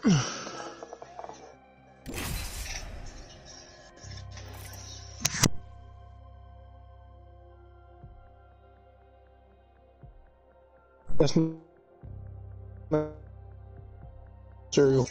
That's cereal.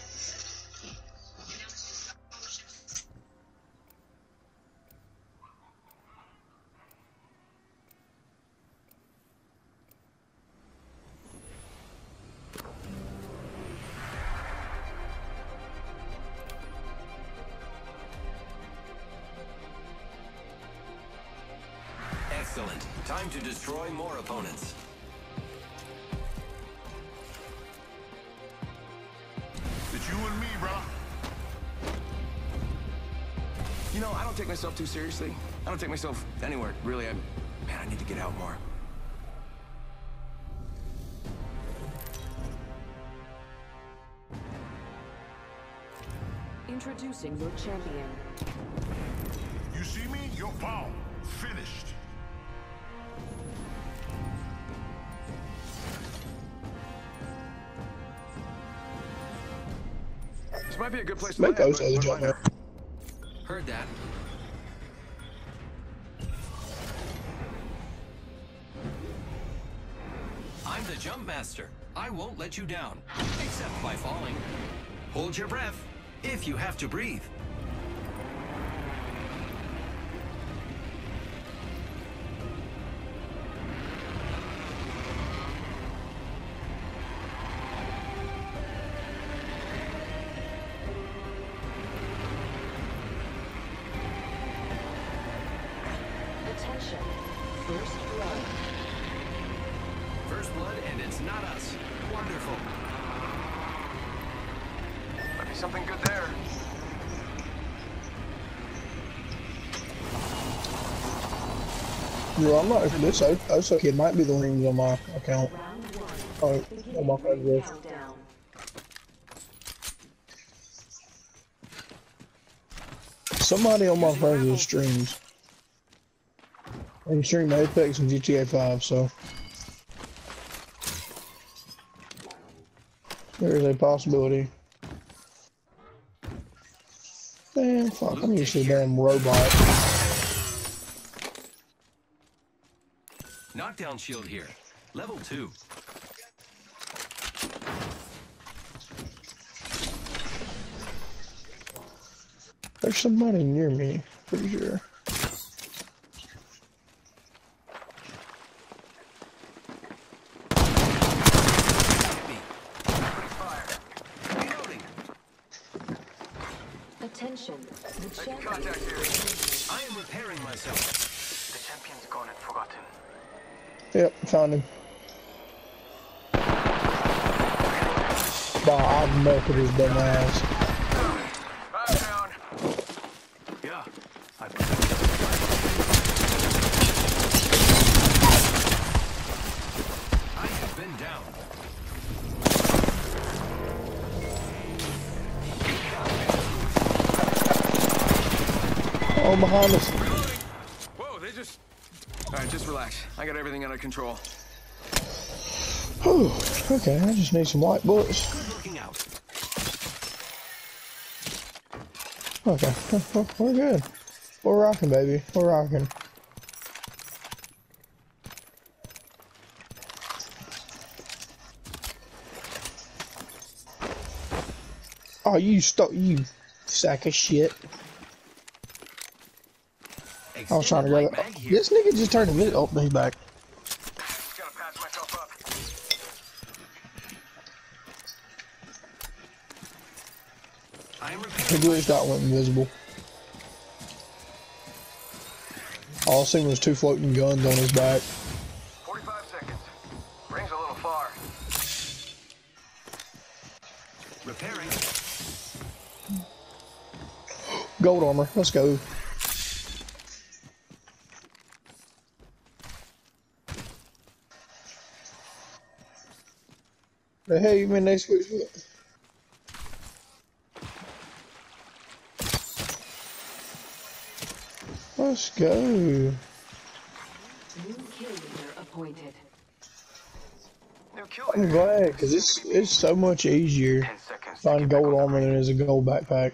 Excellent. Time to destroy more opponents. It's you and me, bro. You know, I don't take myself too seriously. I don't take myself anywhere, really. Man, I need to get out more. Introducing your champion. You see me? Your pawn. Finished. This might be a good place to Make land, those other jump man. Heard that. I'm the jump master. I won't let you down, except by falling. Hold your breath, if you have to breathe. Attention. First blood. First blood, and it's not us. Wonderful. Might be something good there. Yo, I'm not for this. I was okay. It might be the rings on my account. Round one. Oh, on my phone. Countdown. Somebody on my phone streams. And stream Apex and GTA 5, so there is a possibility. Man, fuck, I'm used to the damn robot. Knockdown shield here. Level 2. There's somebody near me, pretty sure. Attention. The champion. Contact here. I am repairing myself. The champion's gone and forgotten. Yep, found him. Bah, I've melted his dumb ass. Back down. Yeah. I have been down. Oh, behind us. Whoa, they just... Alright, just relax. I got everything under control. Whew, okay, I just need some white bullets. Good looking out. Okay, we're good. We're rocking, baby. We're rocking. Oh, you sack of shit. I was trying to grab it. This nigga just turned a minute. Oh, he's back. Gotta patch myself up. He just got went invisible. All I seen was 2 floating guns on his back. 45 seconds. Rings a little far. Repairing. Gold armor. Let's go. The hell you mean they switched it? Let's go. New kill leader appointed. New kill I'm glad, because it's so much easier. 10 seconds. Find gold armor and there's a gold backpack.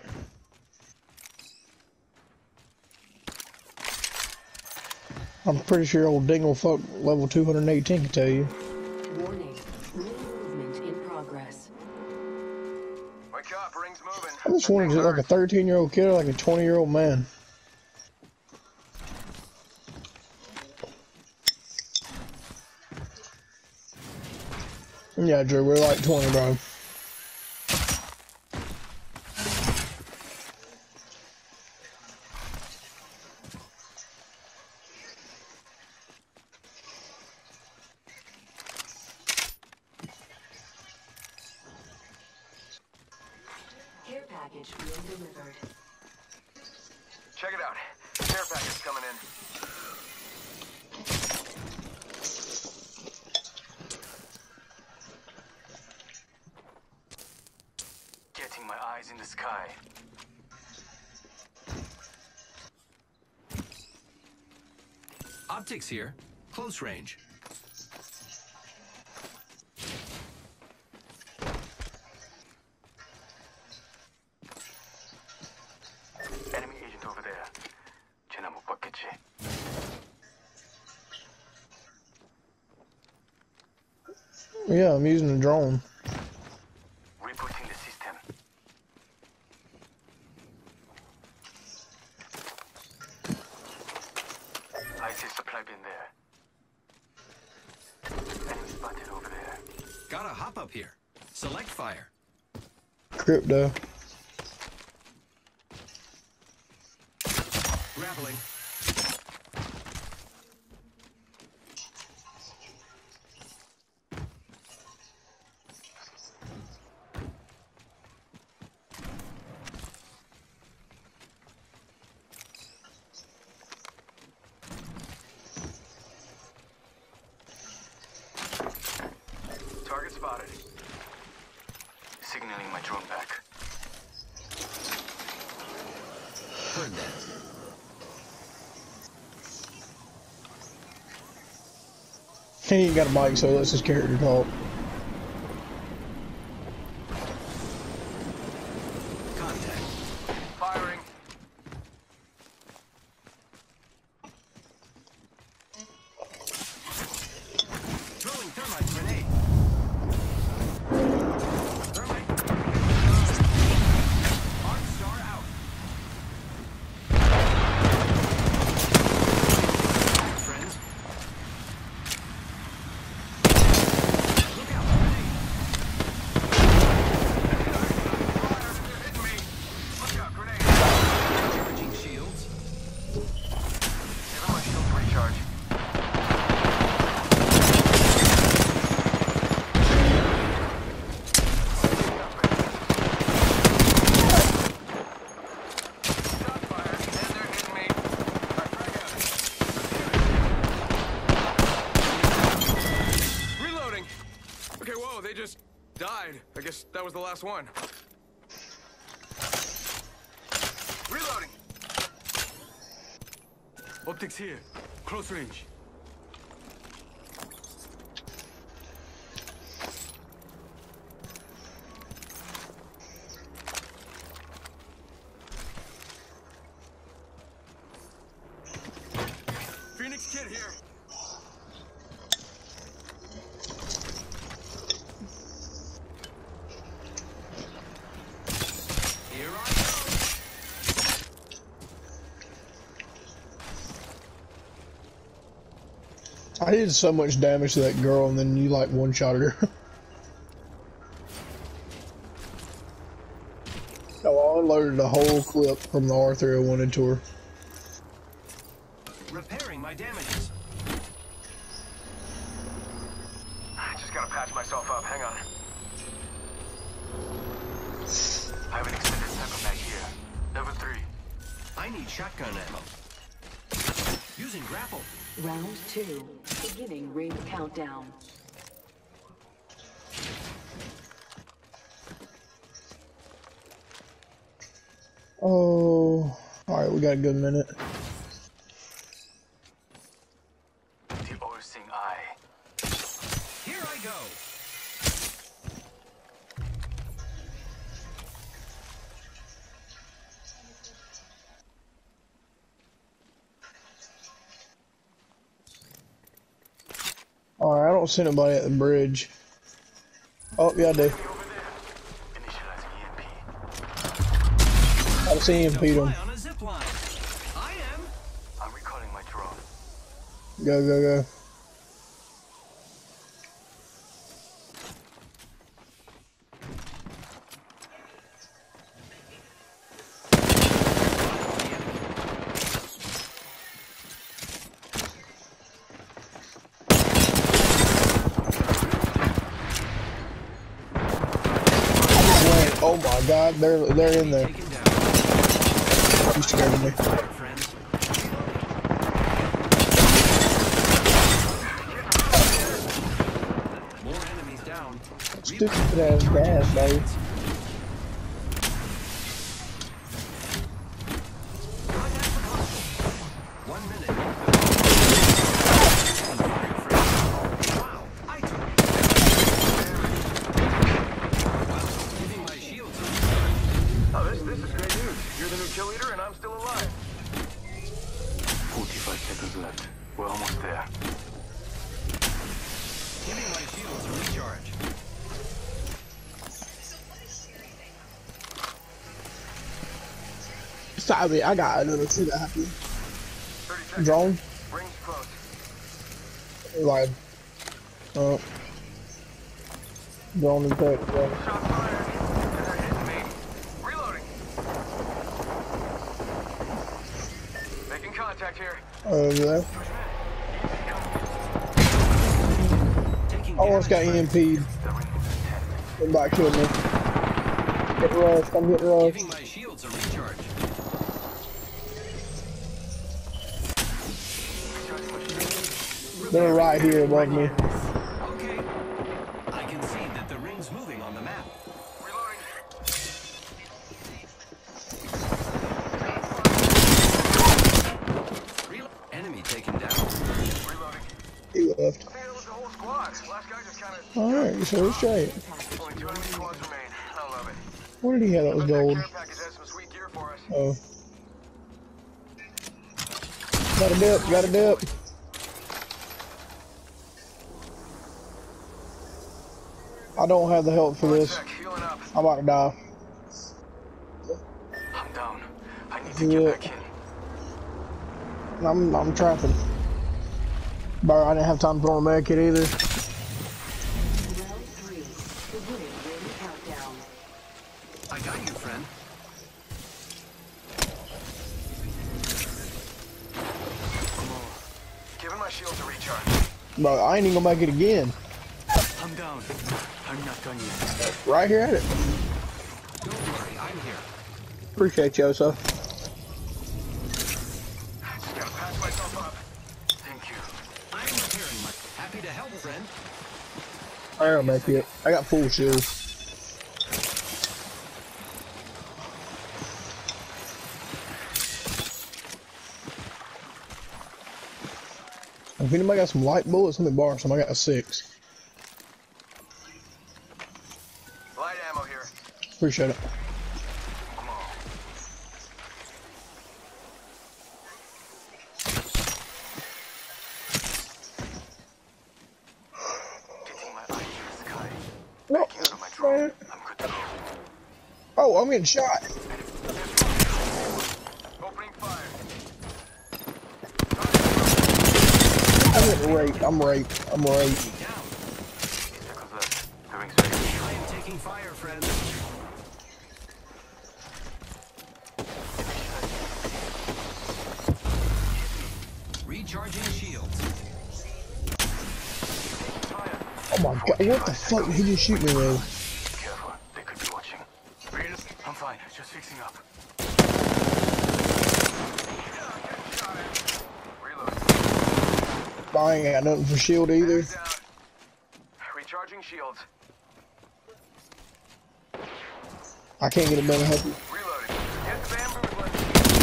I'm pretty sure old Dinglefuck level 218 can tell you. Warning. Ring movement in progress. Wake up, ring's moving. I just wondered, is it like a 13-year-old kid or like a 20-year-old man? Yeah, Drew, we're like 20, bro. Care package being delivered. Check it out. Care package coming in. Getting my eyes in the sky. Optics here. Close range. Enemy agent over there. 쟤나 못 봤겠지. Yeah, I'm using a drone. Rebooting the system. I see supply bin there. Enemy spotted over there. Gotta hop up here. Select fire. Crypto. Grappling. Target spotted. Signaling my drone back. Heard that. He ain't got a mic, so let's his character talk. Contact. Firing. Throwing thermite grenade. Thermite. Arc star out. Friends. Look out, grenade. They're hitting me. Look out, grenade. Charging shields. Giving my shield to recharge. Shot fired, and they're hitting me. Alright, frag out. Reloading. Okay, whoa, they just died. I guess that was the last one. Reloading. Optics here. Close range. Phoenix Kid here. Here I go. I did so much damage to that girl, and then you like one-shot her. So I unloaded a whole clip from the R301 into her. Repairing my damages. I just gotta patch myself up. Hang on. I have an extended sniper mag here. Level 3. I need shotgun ammo. Using grapple. Round 2. Beginning ring countdown. Oh, alright, we got a good minute. The all-seeing eye. Here I go. don't see nobody at the bridge. Oh, yeah, I do. I've seen him beat him. Fly on a zip line. I am. I'm recalling my drone. Go, go, go. Oh my God, they're in there. You scared me. More enemies down. Stupid ass gas, baby. Cheerleader, and I'm still alive. 45 seconds left. We're almost there. Giving my shields a recharge. Sorry, I got another shit that happened. Drone? Rings close. Like, drone and tech. Shot fired. They're hitting me. Reloading. Making contact here. Over there. Taking Almost got damage. EMP'd. Somebody killed me. Get rushed, I'm getting rushed. Giving my shields a recharge. They're right here above me. Okay. I can see that the ring's moving on the map. Reloading. Enemy taken down. Reloading. He left. I think that was the whole squad. Last guy just kind of... Alright, so it's straight. Only 2 enemy squads remain. I love it. What did he have that was But that gold? care package has some sweet gear for us. Oh. Got a dip, got a dip. I don't have the help for this. Healing up. I'm about to die. I'm down. I need to get back in. I'm trapping. Bro, I didn't have time to throw a med kit either. Round 3. Beginning ring countdown. I got you, friend. Giving my shields a recharge. Bro, I ain't even gonna make it again. I'm down. I'm not done yet. Right here at it. Don't worry, I'm here. Appreciate you, Oso. Just gotta patch myself up. Thank you. I'm repairing my... Happy to help, friend. I don't make it. I got full shields. If anybody got some light bullets, let me borrow some. I got a 6. Light ammo here. Appreciate it. Come on. Getting my eye to the sky. No, Backing out of my drone. man. I'm good to go. Oh, I'm getting shot. Opening fire. I'm getting raped. I'm raped. I'm raped. Down. 8 seconds left. The ring's ready. I am taking fire, friend. Recharging shields. Oh my god, what the fuck did he just shoot me with? Careful. They could be watching. I'm fine. Just fixing up. Reload. I ain't got nothing for shield either. Down. Recharging shields. I can't get a better help you. Reloading. Get the bamboo one.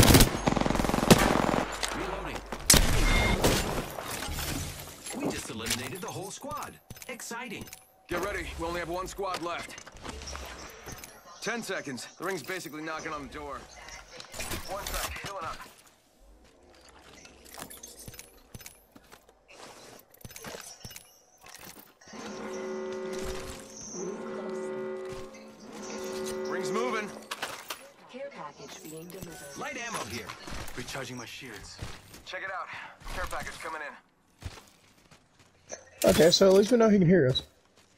Reloading. We just eliminated the whole squad. Exciting. Get ready. We only have 1 squad left. 10 seconds. The ring's basically knocking on the door. 1 sec. Healing up. Ring's moving. Care package being delivered. Light ammo here. Recharging my shields. Check it out. Care package coming in. Okay, so at least we know he can hear us.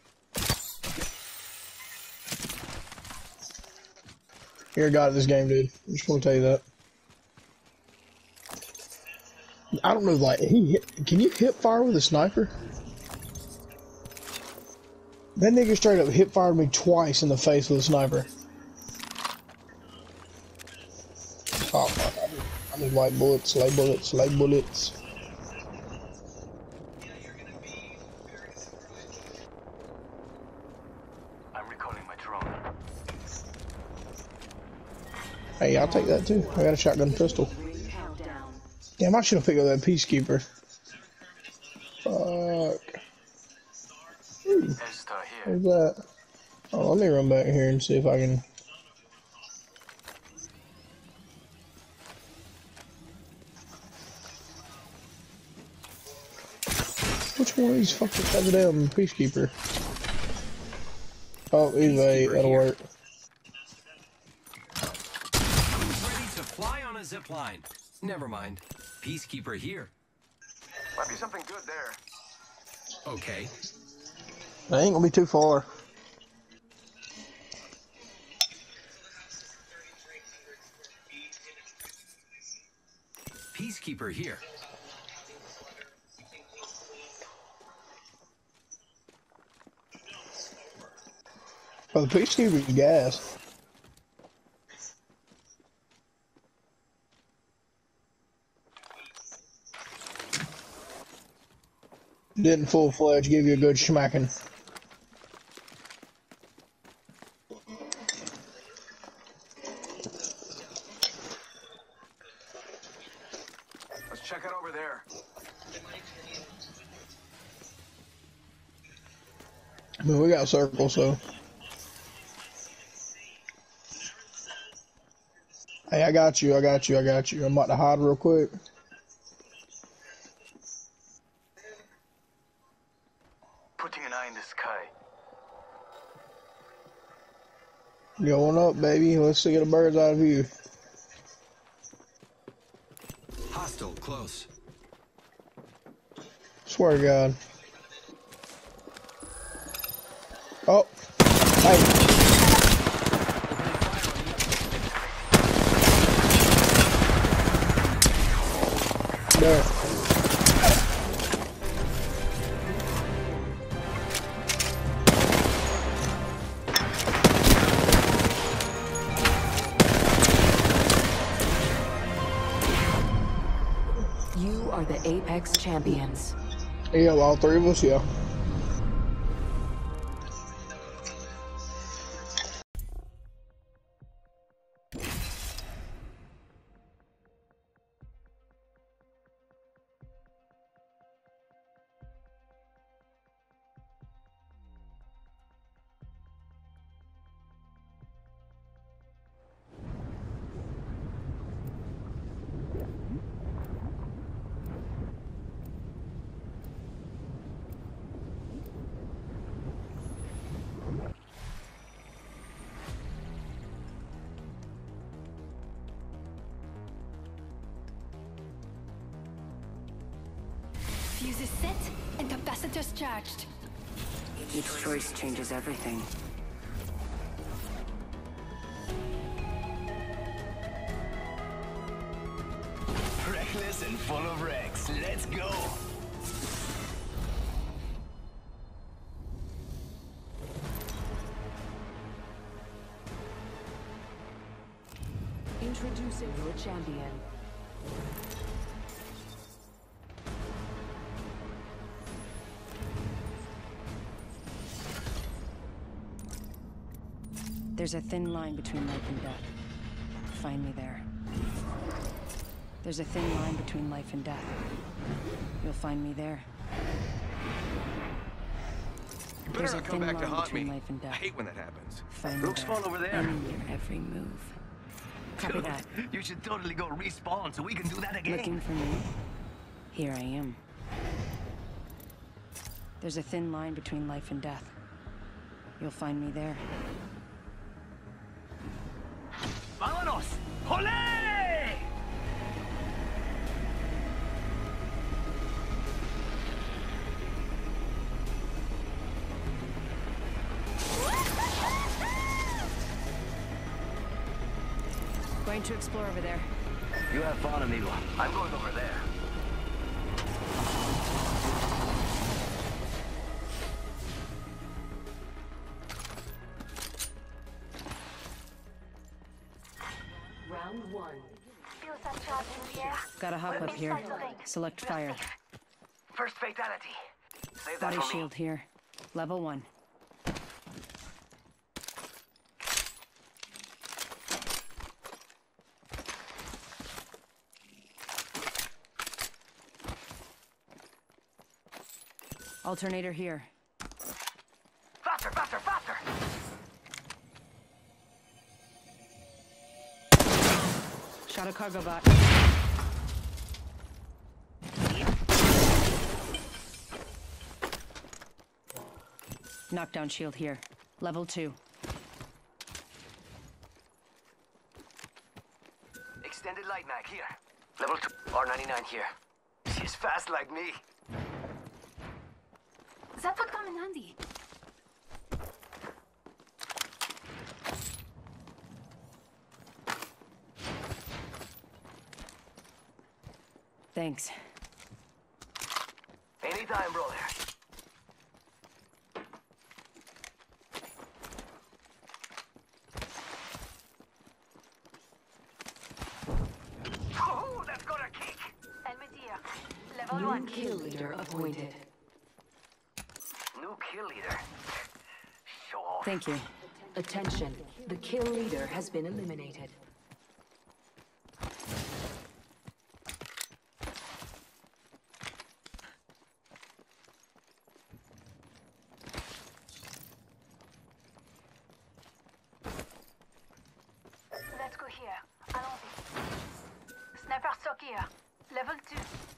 You're a god at this game, dude. I just want to tell you that. I don't know, like, can you hip fire with a sniper? That nigga straight up hip fired me twice in the face with a sniper. Oh, fuck. I need white bullets, light bullets, light bullets. I'm recalling my drone. Hey, I'll take that too. I got a shotgun pistol. Ring countdown. Damn, I should have picked up that peacekeeper. Fuck. Esther here. What's that? Oh, let me run back here and see if I can. Which one of these fuckers has a damn peacekeeper? Oh, evade, that'll work. Who's ready to fly on a zip line? Never mind. Peacekeeper here. Might be something good there. Okay. That ain't gonna be too far. Peacekeeper here. Oh, the peacekeeper's gas. Didn't full-fledged give you a good smacking. Let's check it over there. I mean, we got a circle, so. Hey, I got you, I got you, I got you. I'm about to hide real quick. Putting an eye in the sky. Going up, baby. Let's see, get a bird's eye view. Hostile close. Swear to God. Oh. Hey. There. You are the Apex champions. Yeah, all three of us, yeah. Fuses set and capacitors charged. Each choice changes everything. Reckless and full of wrecks. Let's go. Introducing your champion. There's a thin line between life and death. Find me there. There's a thin line between life and death. You'll find me there. You There's better a not come thin back to line haunt me. between life and I death. hate when that happens. Find me Looks there. fun over there. Enemy your every move. Copy that. You should totally go respawn so we can do that again. Looking for me? Here I am. There's a thin line between life and death. You'll find me there. Going to explore over there. You have fun, amigo. I'm going over there. Round one. Got a hop up here. Select fire. First fatality. Save that Body for me. shield here. Level 1. Alternator here. Faster, faster, faster! Shot a cargo bot. Knockdown shield here. Level 2. Extended light mag here. Level 2. R99 here. She's fast like me. That would come in handy. Thanks. Anytime, brother. Oh, that's got a kick. Level New 1. kill leader appointed. New kill leader. Show off. Thank you. Attention, the kill leader has been eliminated. Let's go here. Allons-y. Sniper stock here. Level 2.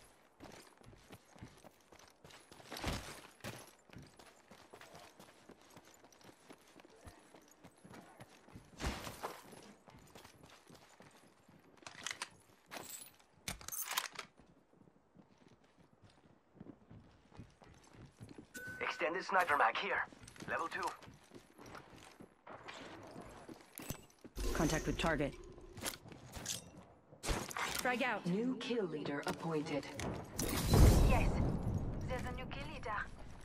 Extended sniper mag here. Level 2. Contact with target. Frag out. New kill leader appointed. Yes. There's a new kill leader.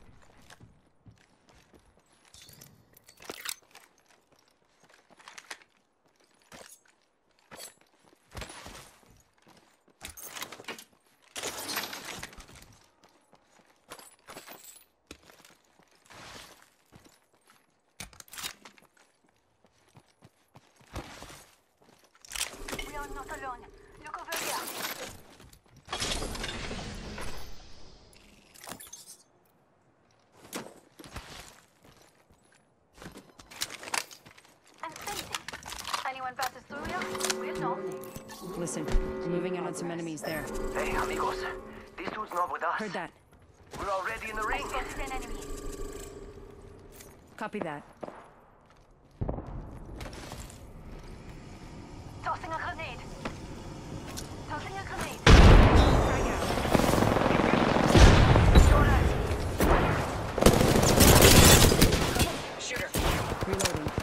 We are not alone. Look over here. And fencing. Anyone passes through here? We'll know. Listen, moving in on some enemies there. Hey, amigos. This dude's not with us. Heard that. We're already in the ring. Spotted an enemy. Copy that. Tossing a grenade. Tossing a grenade. Frag out. Shooter. Reloading.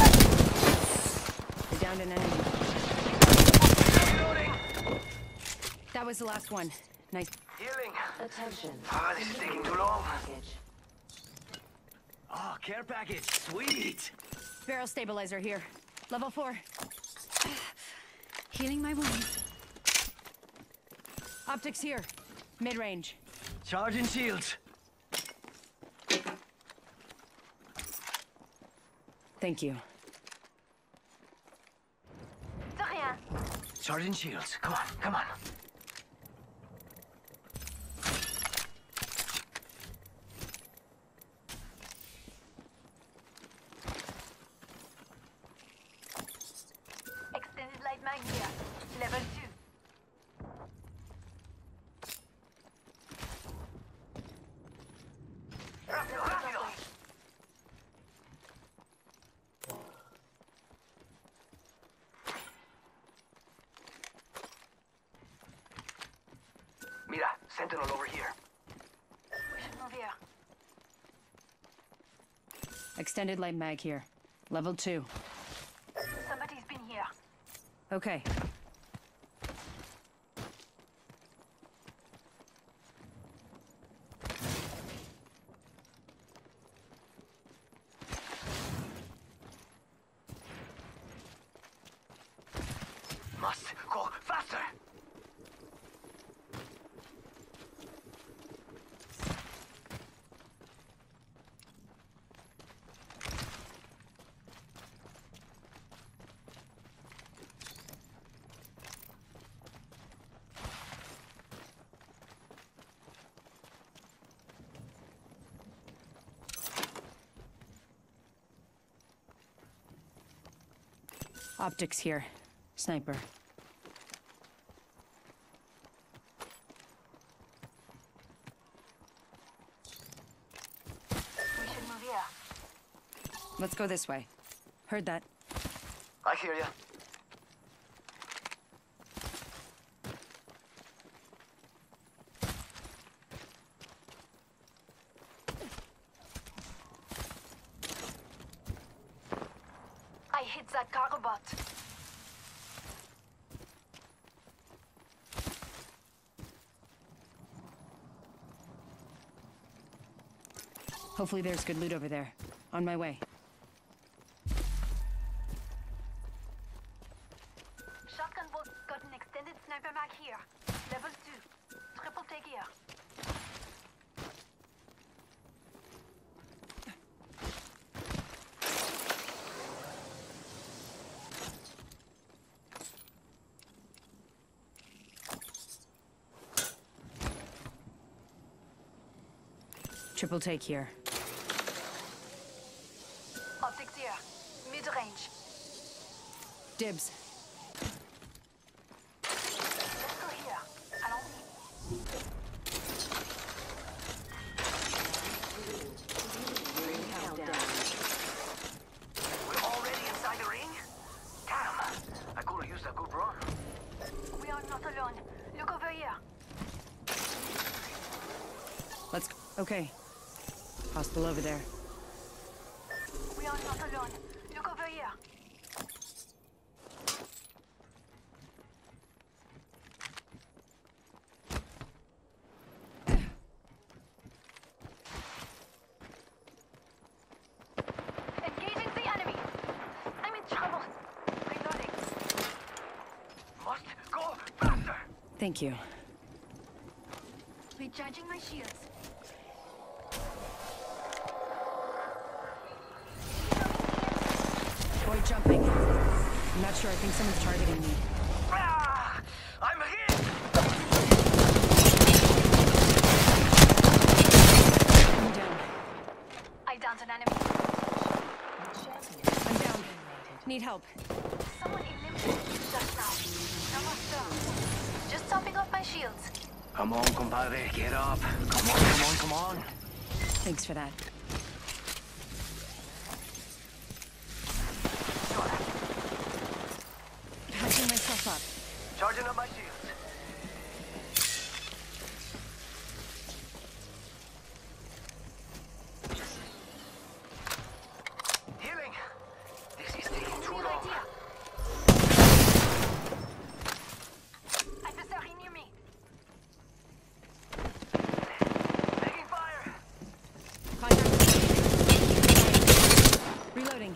They downed an enemy. Reloading. That was the last one. Nice. Healing. Attention. Ah, this is taking too long. Package. Oh, care package. Sweet. Barrel stabilizer here. Level 4. Healing my wounds. Optics here. Mid-range. Charging shields. Thank you. De rien. Charging shields. Come on, come on. Extended light mag here. Level 2. Rápido, rápido. Mira, sentinel over here. We should move here. Extended light mag here. Level 2. Somebody's been here. Okay. Must go faster. Optics here. Sniper. We should move here. Let's go this way. Heard that. I hear ya. I hit that cargo bot. Hopefully there's good loot over there. On my way. Shotgun bolt got an extended sniper mag here. Level 2. Triple take here. Triple take here. Optics here. Mid-range. Dibs. Let's go here. Allons-y. We're already inside the ring? Damn. I could've used a good run. We are not alone. Look over here. Let's go. Okay. Hostile over there. We are not alone. Look over here. Engaging the enemy. I'm in trouble. Reloading. Must go faster. Thank you. Recharging my shields. Boy jumping. I'm not sure. I think someone's targeting me. Ah, I'm hit. I'm down. I downed an enemy. I'm down. Need help. Someone eliminated me just now. Almost done. Just topping off my shields. Come on, compadre, get up. Come on, come on, come on. Thanks for that. Patching myself up. Charging up my shields. Healing. This is taking too Enemy long. right here. Adversary near me. Taking fire. Contact. Reloading.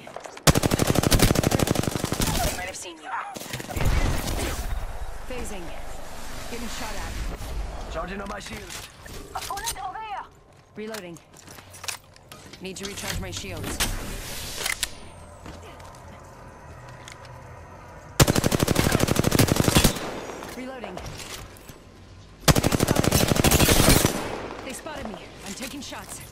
They might have seen you. Phasing. Getting shot at. Charging up my shields. Opponent over here. Reloading. Need to recharge my shields. Reloading. They spotted me. I'm taking shots.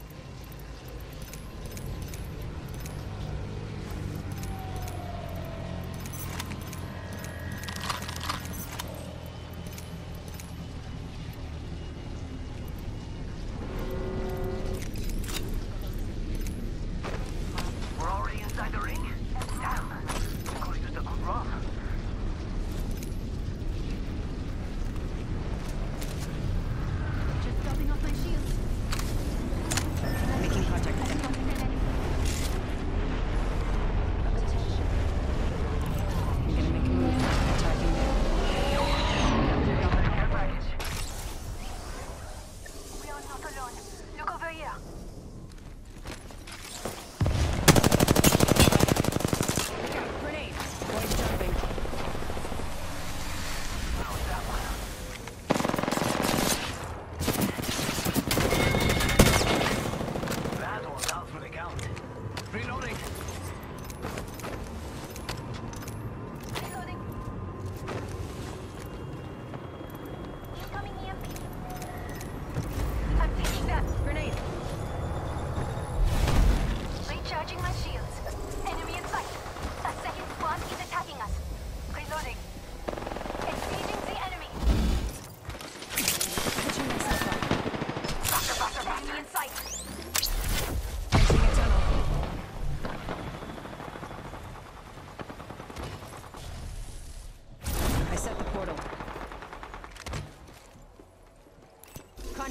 We're already inside the ring? Damn. I could've used a good run. Just topping off my shields.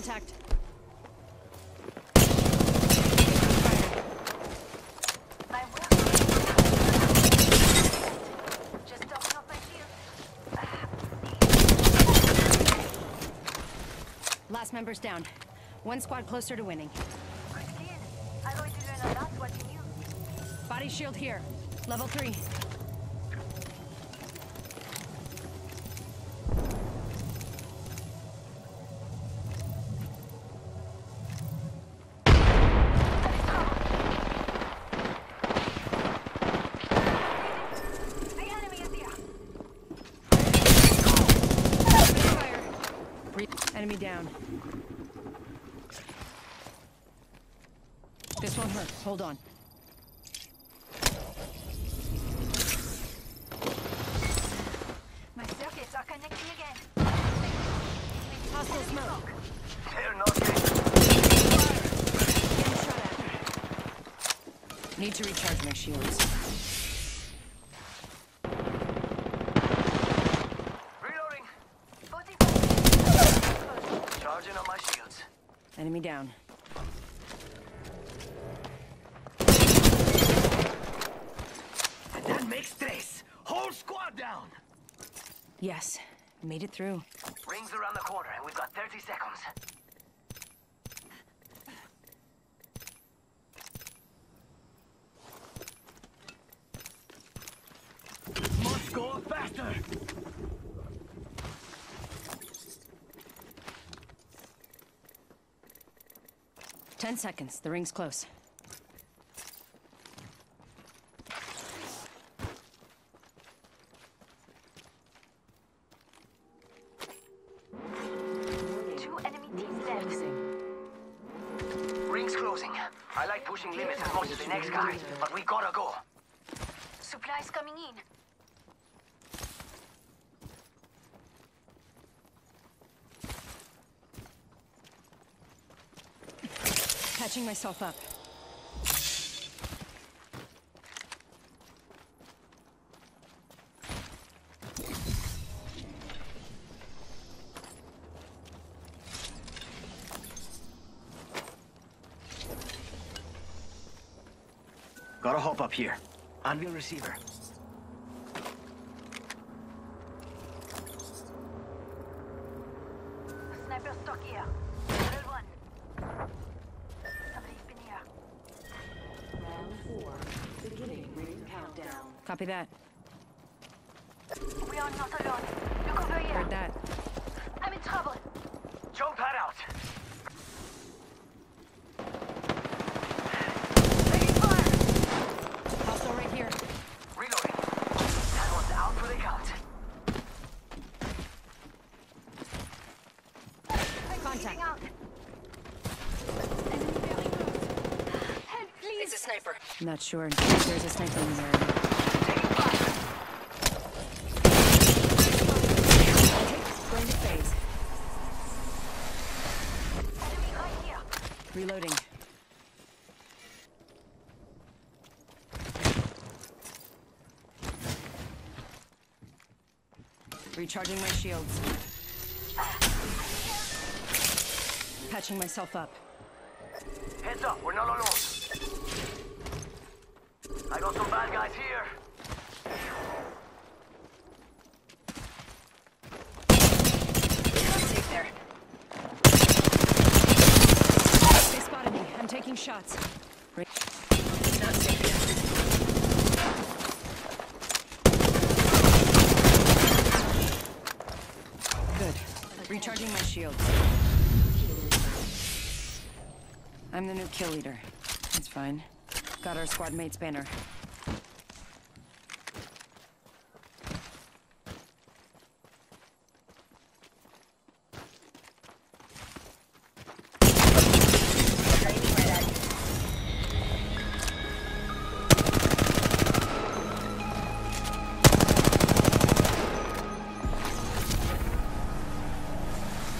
Contact. My will. Just topping off my shield. Last member's down. One squad closer to winning. Christine, I'm going to learn a lot watching you. Body shield here. Level 3. The enemy is here. Fire. Enemy down. This won't hurt. Hold on. My circuits are connecting again. Hostile smoke. They're not getting... Getting shot at. Need to recharge my shields. Reloading. 45. Charging on my shields. Enemy down. That makes tres. Whole squad down. Yes. Made it through. Rings around the corner, and we've got 30 seconds. Must go faster. Ten seconds. The ring's close. Two enemy teams left. Ring's closing. I like pushing limits as much as the next guy, but we gotta go. Supplies coming in. Patching myself up. Gotta hop up here. Anvil receiver. Sniper stock here. Level 1. Somebody's been here. Round 4. Beginning ring countdown. Copy that. We are not alone. Look over here. Heard that. I'm in trouble. Jump pad out. Taking fire. Hostile right here. Reloading. That one's out for the count. Contact. Out. Enemy very close. Help, please. It's a sniper. Not sure. There's a sniper in there. Taking fire. Going to phase. Enemy right here. Reloading. Recharging my shields. Patching myself up. Heads up, we're not alone. I got some bad guys here. Safe there. They spotted me. I'm taking shots. Not safe yet. Good. Recharging my shields. I'm the new kill leader. That's fine. Got our squad mate's banner.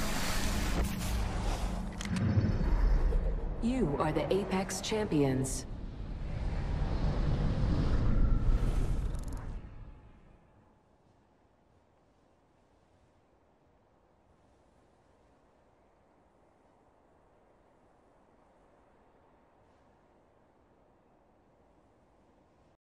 You are the Apex champions.